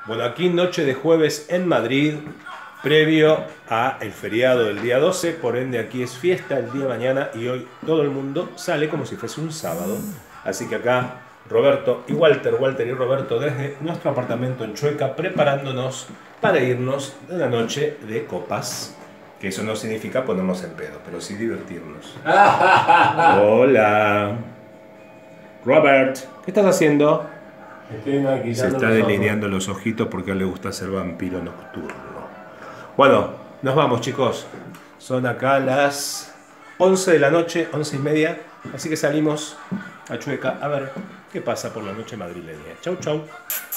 Bueno, aquí noche de jueves en Madrid, previo a el feriado del día 12, por ende aquí es fiesta el día de mañana y hoy todo el mundo sale como si fuese un sábado. Así que acá Roberto y Walter y Roberto desde nuestro apartamento en Chueca preparándonos para irnos de una noche de copas. Que eso no significa ponernos en pedo, pero sí divertirnos. Hola. Robert, ¿qué estás haciendo? Estoy Se maquillando está los ojos. delineando los ojitos porque a él le gusta ser vampiro nocturno. Bueno, nos vamos chicos. Son acá las 11 de la noche, 11:30. Así que salimos a Chueca a ver qué pasa por la noche madrileña. Chau, chau.